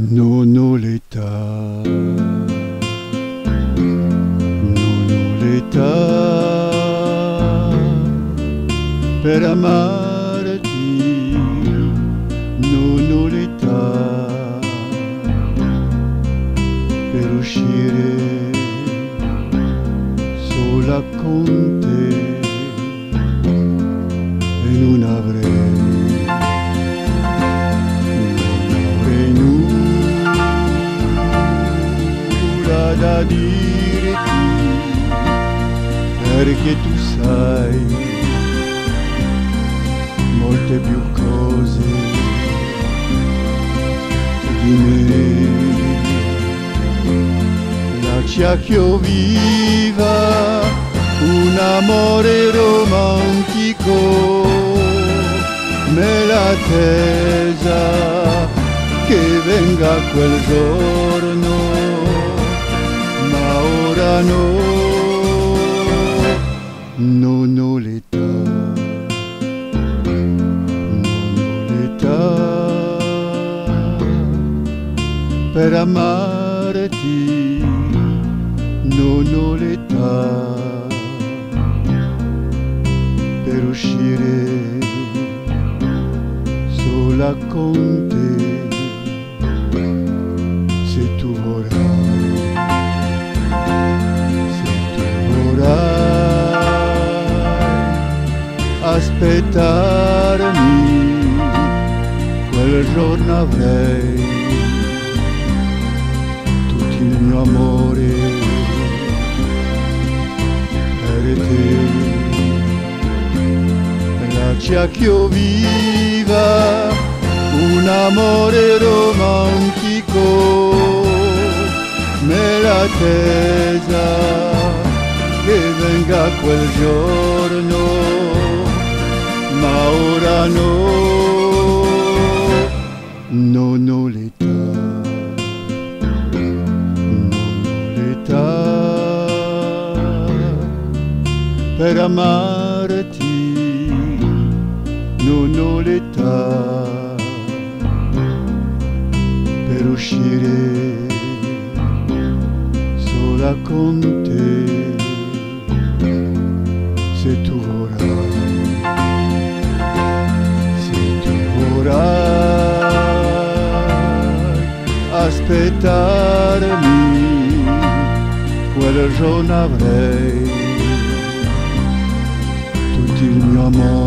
Non ho l'età, non ho l'età per amarti, non ho l'età per uscire sola con te e non avrei da dirti, perché tu sai molte più cose di me. Lascia che io viva un amore romantico nell'attesa che venga quel giorno. Ma ora no, non ho l'età, non ho l'età per amarti, non ho l'età per uscire sola con te, se tu vorrai. Aspettarmi, quel giorno avrei tutto il mio amore per te. Lascia che io viva un amore romantico nell'attesa che venga quel giorno. Ma ora no, non ho l'età, non ho l'età per amarti, non ho l'età per uscire sola con te, se tu vorrai. Aspettarmi, quel giorno avrei tutto il mio amore